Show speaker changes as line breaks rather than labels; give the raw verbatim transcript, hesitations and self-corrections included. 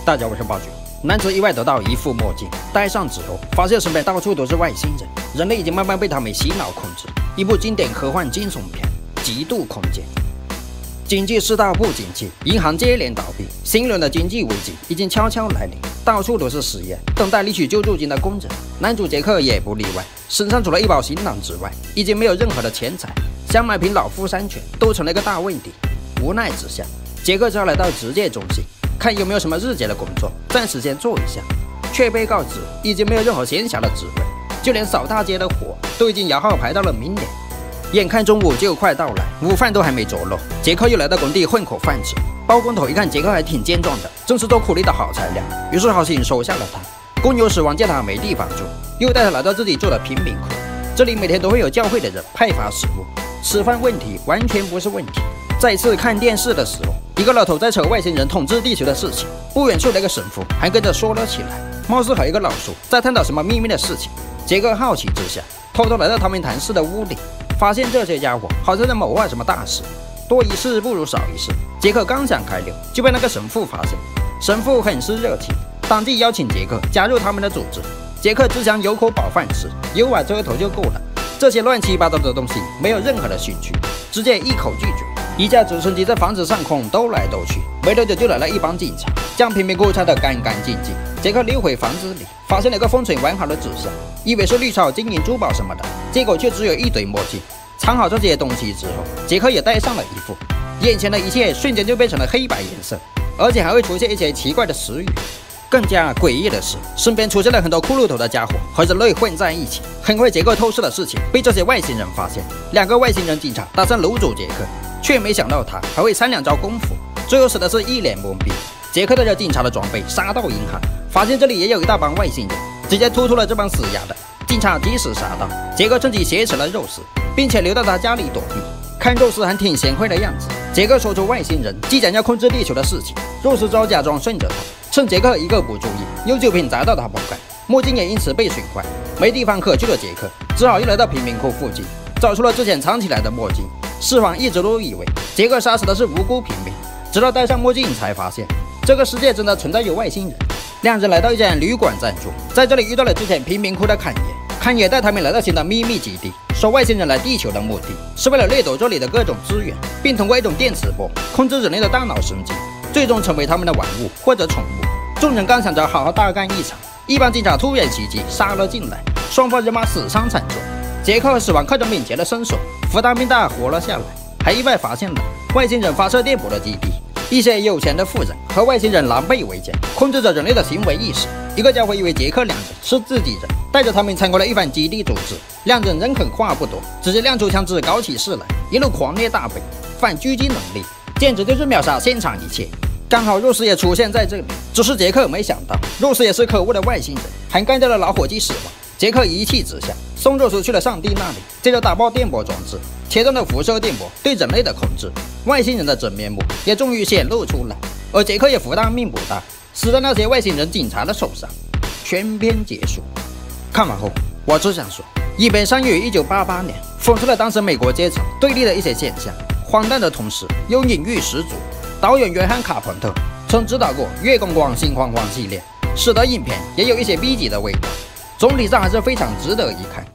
大家我是暴君。男子意外得到一副墨镜，戴上之后，发现身边到处都是外星人，人类已经慢慢被他们洗脑控制。一部经典科幻惊悚片《极度空间》。经济世道不景气，银行接连倒闭，新一轮的经济危机已经悄悄来临，到处都是失业、等待领取救助金的工人。男主杰克也不例外，身上除了一包行囊之外，已经没有任何的钱财，想买瓶老夫山泉都成了一个大问题。无奈之下，杰克只好来到职业中心，看有没有什么日结的工作，暂时先做一下，却被告知已经没有任何闲暇的职位，就连扫大街的活都已经摇号排到了明年。眼看中午就快到来，午饭都还没着落，杰克又来到工地混口饭吃。包工头一看杰克还挺健壮的，正是做苦力的好材料，于是好心收下了他。工友失望见他没地方住，又带他来到自己住的贫民窟。这里每天都会有教会的人派发食物，吃饭问题完全不是问题。再次看电视的时候，一个老头在扯外星人统治地球的事情，不远处的一个神父还跟着说了起来，貌似还有一个老叔在探讨什么秘密的事情。杰克好奇之下，偷偷来到他们谈事的屋里，发现这些家伙好像在谋划什么大事，多一事不如少一事。杰克刚想开溜，就被那个神父发现。神父很是热情，当即邀请杰克加入他们的组织。杰克只想有口饱饭吃，有碗遮头就够了，这些乱七八糟的东西没有任何的兴趣，直接一口拒绝。一架直升机在房子上空兜来兜去，没多久就来了一帮警察，将贫民窟拆得干干净净。杰克溜回房子里，发现了个封存完好的纸箱，以为是绿草、金银珠宝什么的，结果却只有一堆墨镜。藏好这些东西之后，杰克也戴上了一副，眼前的一切瞬间就变成了黑白颜色，而且还会出现一些奇怪的词语。更加诡异的是，身边出现了很多骷髅头的家伙和人类混在一起。很快，杰克偷师的事情被这些外星人发现，两个外星人警察打算掳走杰克，却没想到他还会三两招功夫，最后使的是一脸懵逼。杰克带着警察的装备杀到银行，发现这里也有一大帮外星人，直接突突了这帮死鸭的。警察及时杀到，杰克趁机挟持了肉丝，并且留到他家里躲避。看肉丝还挺贤惠的样子，杰克说出外星人即将要控制地球的事情，肉丝只好假装顺着他，趁杰克一个不注意，用酒瓶砸到他脖盖，墨镜也因此被损坏。没地方可去的杰克只好又来到贫民窟附近，找出了之前藏起来的墨镜。四方一直都以为杰克杀死的是无辜平民，直到戴上墨镜才发现这个世界真的存在有外星人。两人来到一间旅馆暂住，在这里遇到了之前贫民窟的侃爷。侃爷带他们来到新的秘密基地，说外星人来地球的目的是为了掠夺这里的各种资源，并通过一种电磁波控制人类的大脑神经，最终成为他们的玩物或者宠物。众人刚想着好好大干一场，一帮警察突然袭击杀了进来，双方人马死伤惨重。杰克和死亡靠着敏捷的身手，福大命大活了下来，还意外发现了外星人发射电波的基地。一些有钱的富人和外星人狼狈为奸，控制着人类的行为意识。一个家伙以为杰克两人是自己人，带着他们参观了一番基地组织。两人人狠话不多，直接亮出枪支搞起事来，一路狂虐大匪，反狙击能力简直就是秒杀现场一切。刚好肉丝也出现在这里，只是杰克没想到肉丝也是可恶的外星人，还干掉了老伙计死亡。杰克一气之下送肉丝去了上帝那里，接着打爆电波装置，切断了辐射电波对人类的控制。外星人的真面目也终于显露出来，而杰克也福大命不大，死在那些外星人警察的手上。全篇结束。看完后，我只想说，影片上映于一九八八年，讽刺了当时美国阶层对立的一些现象，荒诞的同时又隐喻十足。导演约翰·卡彭特曾指导过《月光光心慌慌》系列，使得影片也有一些 B 级的味道。总体上还是非常值得一看。